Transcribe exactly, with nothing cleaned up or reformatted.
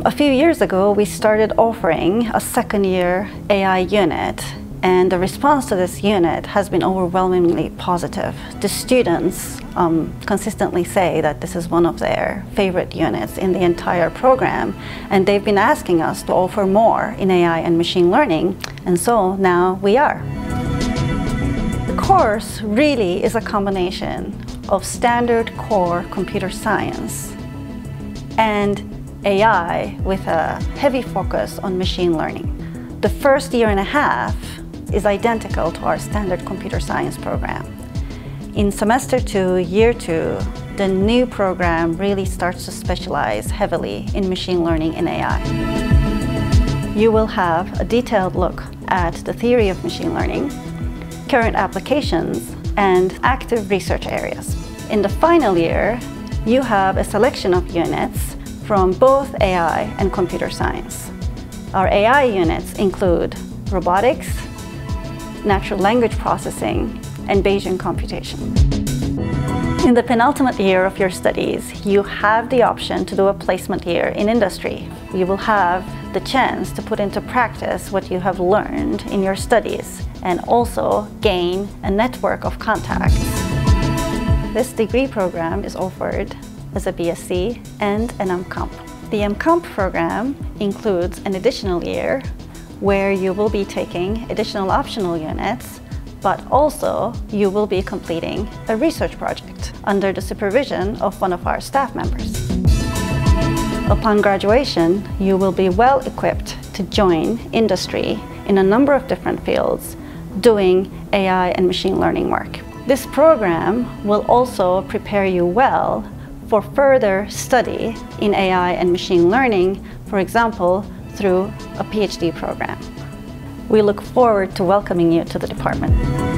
A few years ago, we started offering a second year A I unit, and the response to this unit has been overwhelmingly positive. The students um, consistently say that this is one of their favorite units in the entire program, and they've been asking us to offer more in A I and machine learning, and so now we are. The course really is a combination of standard core computer science and A I with a heavy focus on machine learning. The first year and a half is identical to our standard computer science program. In semester two, year two, the new program really starts to specialize heavily in machine learning and A I. You will have a detailed look at the theory of machine learning, current applications, and active research areas. In the final year, you have a selection of units from both A I and computer science. Our A I units include robotics, natural language processing, and Bayesian computation. In the penultimate year of your studies, you have the option to do a placement year in industry. You will have the chance to put into practice what you have learned in your studies and also gain a network of contacts. This degree program is offered as a B S c and an M Comp. The M Comp program includes an additional year where you will be taking additional optional units, but also you will be completing a research project under the supervision of one of our staff members. Upon graduation, you will be well equipped to join industry in a number of different fields doing A I and machine learning work. This program will also prepare you well for further study in A I and machine learning, for example, through a PhD program. We look forward to welcoming you to the department.